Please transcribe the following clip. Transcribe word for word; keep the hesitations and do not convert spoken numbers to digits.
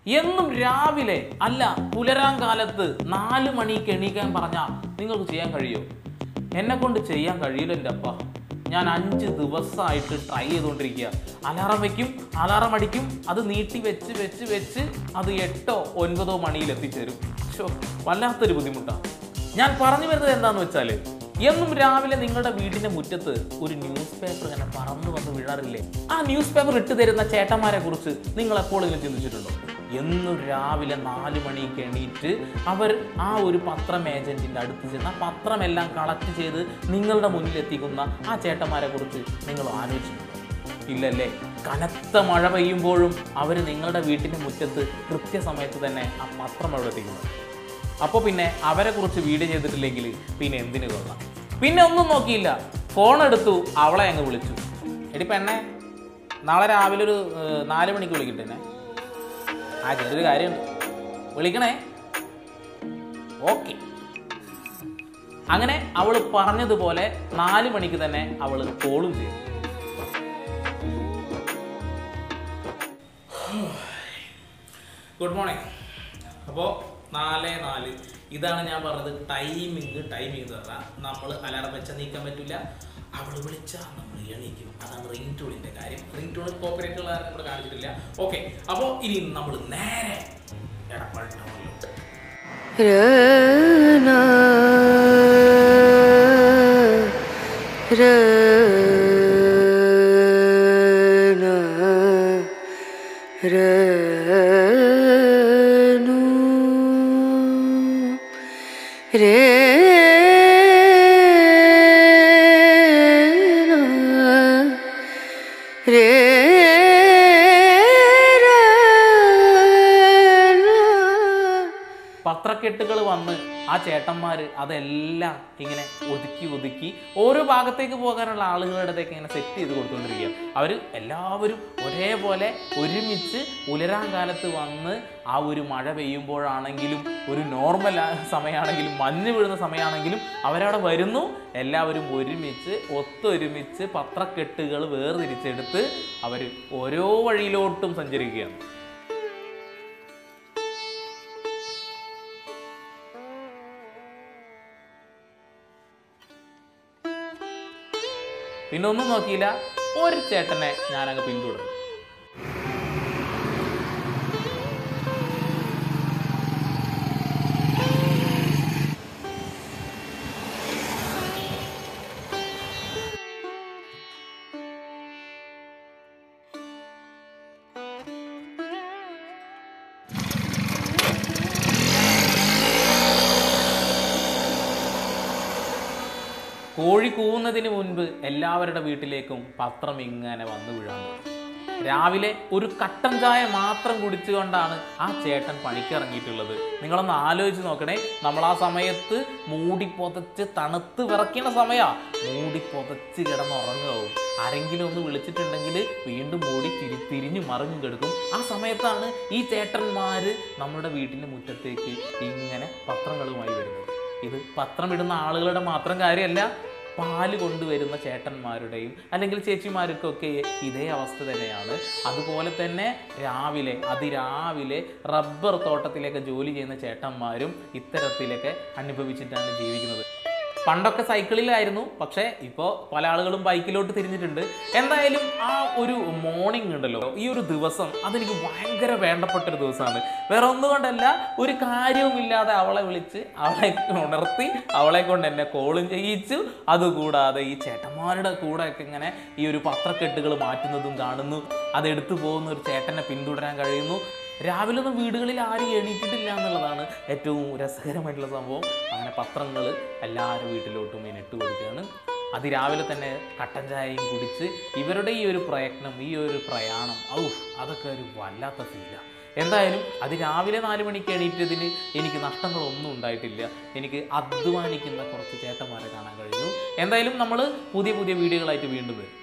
എന്നും രാവിലെ അല്ല പുലരാൻ കാലത്ത് നാല് മണിക്ക് എണീക്കാൻ പറഞ്ഞാൽ നിങ്ങൾക്ക് ചെയ്യാൻ കഴിയുമോ? എന്നെ കൊണ്ട് ചെയ്യാൻ കഴിയില്ല എൻ്റെ അപ്പ. ഞാൻ അഞ്ച് ദിവസമായിട്ട് ട്രൈ ചെയ്തുകൊണ്ടിരിക്കുക. അലാറം വയ്ക്കും, അലാറം അടിക്കും, അത് നീട്ടി വെച്ച് വെച്ച് വെച്ച് അത് എട്ടോ ഒൻപതോ മണിയിൽ എത്തിച്ചേരും. ഷോ, വല്ലാത്തൊരു ബുദ്ധിമുട്ടാണ്. ഞാൻ പറഞ്ഞു വരുന്നത് എന്താണെന്ന് വെച്ചാൽ, എന്നും രാവിലെ നിങ്ങളുടെ വീടിൻ്റെ മുറ്റത്ത് ഒരു ന്യൂസ് പേപ്പർ ഇങ്ങനെ പറന്നു വന്ന് വീഴാറില്ലേ? ആ ന്യൂസ് പേപ്പർ ഇട്ട് തരുന്ന ചേട്ടന്മാരെ കുറിച്ച് നിങ്ങൾ എപ്പോഴെങ്കിലും ചിന്തിച്ചിട്ടുണ്ടോ? എന്നും രാവിലെ നാല് മണിക്ക് എണീറ്റ് അവർ ആ ഒരു പത്രം ഏജൻറ്റിൻ്റെ അടുത്ത് ചെന്ന് ആ പത്രമെല്ലാം കളക്ട് ചെയ്ത് നിങ്ങളുടെ മുന്നിൽ എത്തിക്കുന്ന ആ ചേട്ടന്മാരെ കുറിച്ച് നിങ്ങൾ ആലോചിച്ചിട്ടുണ്ടോ? ഇല്ലല്ലേ. കനത്ത മഴ പെയ്യുമ്പോഴും അവർ നിങ്ങളുടെ വീട്ടിൻ്റെ മുറ്റത്ത് കൃത്യസമയത്ത് തന്നെ ആ പത്രം അവിടെ എത്തിക്കുന്നത്. അപ്പോൾ പിന്നെ അവരെ കുറിച്ച് വീഡിയോ ചെയ്തിട്ടില്ലെങ്കിൽ പിന്നെ എന്തിനു കൊള്ളാം. പിന്നെ ഒന്നും നോക്കിയില്ല, ഫോൺ എടുത്തു, അവളെ അങ്ങ് വിളിച്ചു. എടി പെണ്ണെ, നാളെ രാവിലെ ഒരു നാല് മണിക്ക് വിളിക്കട്ടെ. ആ ചെറിയൊരു കാര്യമുണ്ട്, വിളിക്കണേ. ഓക്കെ. അങ്ങനെ അവൾ പറഞ്ഞതുപോലെ നാല് മണിക്ക് തന്നെ അവൾ കോളും ചെയ്തു. Good morning. അപ്പോൾ നാല് നാല് ഇതാണ് ഞാൻ പറഞ്ഞത്. ടൈമിങ് ടൈമിങ് പറഞ്ഞാൽ നമ്മൾ അലാറം വെച്ചാൽ നീക്കാൻ പറ്റില്ല. അവൾ വിളിച്ചാൽ നമ്മൾ എണീക്കും. അതാണ് റിംഗ് ടൂണിൻ്റെ കാര്യം. റിംഗ് ടൂൺ കോപ്പറേറ്റ് ഉള്ള നമ്മൾ കാണിച്ചിട്ടില്ല. ഓക്കെ, അപ്പോൾ ഇനി നമ്മൾ നേരെ എടപ്പാൾ ടൗണിലോട്ട്. പത്രക്കെട്ടുകൾ വന്ന് ആ ചേട്ടന്മാർ അതെല്ലാം ഇങ്ങനെ ഒതുക്കി ഒതുക്കി ഓരോ ഭാഗത്തേക്ക് പോകാനുള്ള ആളുകളുടെ അടുത്തേക്ക് ഇങ്ങനെ സെറ്റ് ചെയ്ത് കൊടുത്തുകൊണ്ടിരിക്കുക. അവർ എല്ലാവരും ഒരേപോലെ ഒരുമിച്ച് പുലരാൻ കാലത്ത് വന്ന് ആ ഒരു മഴ പെയ്യുമ്പോഴാണെങ്കിലും ഒരു നോർമൽ സമയമാണെങ്കിലും മഞ്ഞ് വീഴുന്ന സമയമാണെങ്കിലും അവരവിടെ വരുന്നു. എല്ലാവരും ഒരുമിച്ച് ഒത്തൊരുമിച്ച് പത്രക്കെട്ടുകൾ വേർതിരിച്ചെടുത്ത് അവർ ഓരോ വഴിയിലോട്ടും സഞ്ചരിക്കുകയാണ്. പിന്നെ ഒന്നും നോക്കിയില്ല, ഒരു ചേട്ടനെ ഞാനങ്ങ് പിന്തുടർന്നു. കോഴി കൂവുന്നതിന് മുൻപ് എല്ലാവരുടെ വീട്ടിലേക്കും പത്രം ഇങ്ങനെ വന്നു വീഴാൻ തുടങ്ങി. രാവിലെ ഒരു കട്ടൻ ചായ മാത്രം കുടിച്ചുകൊണ്ടാണ് ആ ചേട്ടൻ പണിക്കിറങ്ങിയിട്ടുള്ളത്. നിങ്ങളൊന്ന് ആലോചിച്ച് നോക്കണേ. നമ്മൾ ആ സമയത്ത് മൂടിപ്പൊതച്ച് തണുത്ത് വിറയ്ക്കുന്ന സമയമാണ്. മൂടിപ്പൊതച്ച് കിടന്നുറങ്ങാവും. ആരെങ്കിലും ഒന്ന് വിളിച്ചിട്ടുണ്ടെങ്കിൽ വീണ്ടും മൂടി തിരി തിരിഞ്ഞു മറിഞ്ഞു കിടക്കും. ആ സമയത്താണ് ഈ ചേട്ടന്മാർ നമ്മുടെ വീട്ടിൻ്റെ മുറ്റത്തേക്ക് ഇങ്ങനെ പത്രങ്ങളുമായി വരുന്നത്. ഇത് പത്രമിടുന്ന ആളുകളുടെ മാത്രം കാര്യമല്ല, പാല് കൊണ്ടുവരുന്ന ചേട്ടന്മാരുടെയും അല്ലെങ്കിൽ ചേച്ചിമാർക്കൊക്കെ ഇതേ അവസ്ഥ തന്നെയാണ്. അതുപോലെ തന്നെ രാവിലെ അതിരാവിലെ റബ്ബർ തോട്ടത്തിലേക്ക് ജോലി ചെയ്യുന്ന ചേട്ടന്മാരും ഇത്തരത്തിലൊക്കെ അനുഭവിച്ചിട്ടാണ് ജീവിക്കുന്നത്. പണ്ടൊക്കെ സൈക്കിളിലായിരുന്നു, പക്ഷേ ഇപ്പോൾ പല ആളുകളും ബൈക്കിലോട്ട് തിരിഞ്ഞിട്ടുണ്ട്. എന്തായാലും ആ ഒരു മോർണിംഗ് ഉണ്ടല്ലോ, ഈ ഒരു ദിവസം അതെനിക്ക് ഭയങ്കര വേണ്ടപ്പെട്ടൊരു ദിവസമാണ്. വേറെ ഒന്നുകൊണ്ടല്ല, ഒരു കാര്യവുമില്ലാതെ അവളെ വിളിച്ച് അവളെ ഉണർത്തി അവളെ കൊണ്ട് എന്നെ കോളും ചെയ്യിച്ചു. അതുകൂടാതെ ഈ ചേട്ടന്മാരുടെ കൂടെയൊക്കെ ഇങ്ങനെ ഈ ഒരു പത്രക്കെട്ടുകൾ മാറ്റുന്നതും കാണുന്നു. അതെടുത്തു പോകുന്ന ഒരു ചേട്ടനെ പിന്തുടരാൻ കഴിയുന്നു. രാവിലെ ഒന്നും വീടുകളിൽ ആരും എണീറ്റിട്ടില്ല എന്നുള്ളതാണ് ഏറ്റവും രസകരമായിട്ടുള്ള സംഭവം. അങ്ങനെ പത്രങ്ങൾ എല്ലാവരും വീട്ടിലോട്ടും ഇങ്ങനെ ഇട്ട് കൊടുക്കുകയാണ്. അതിരാവിലെ തന്നെ കട്ടൻ ചായയും കുടിച്ച് ഇവരുടെ ഈ ഒരു പ്രയത്നം, ഈ ഒരു പ്രയാണം, ഔ അതൊക്കെ ഒരു വല്ലാത്ത ഫീലാണ്. എന്തായാലും അതിരാവിലെ നാല് മണിക്ക് എണീറ്റതിന് എനിക്ക് നഷ്ടങ്ങളൊന്നും ഉണ്ടായിട്ടില്ല. എനിക്ക് അധ്വാനിക്കുന്ന കുറച്ച് ചേട്ടന്മാരെ കാണാൻ കഴിഞ്ഞു. എന്തായാലും നമ്മൾ പുതിയ പുതിയ വീഡിയോകളായിട്ട് വീണ്ടും വരും.